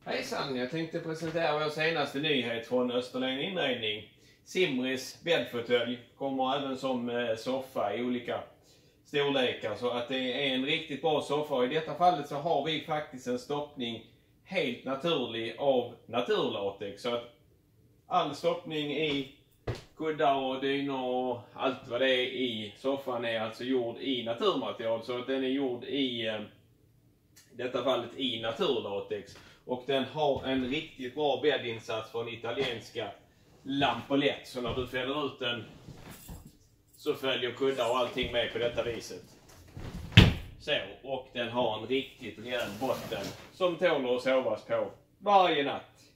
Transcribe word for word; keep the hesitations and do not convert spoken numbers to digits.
Hejsan, jag tänkte presentera vår senaste nyhet från Österlen Inredning. Simris bäddfåtölj kommer även som soffa i olika storlekar, så att det är en riktigt bra soffa. I detta fallet så har vi faktiskt en stoppning helt naturlig av naturlatex, så att all stoppning i kuddar och dynor och allt vad det är i soffan är alltså gjord i naturmaterial, så att den är gjord i detta fallet i naturlatex. Och den har en riktigt bra bäddinsats från italienska Lampolet, så när du fäller ut den så följer kuddar och allting med på detta viset. Så, och den har en riktigt rejäl botten som tål att sovas på varje natt.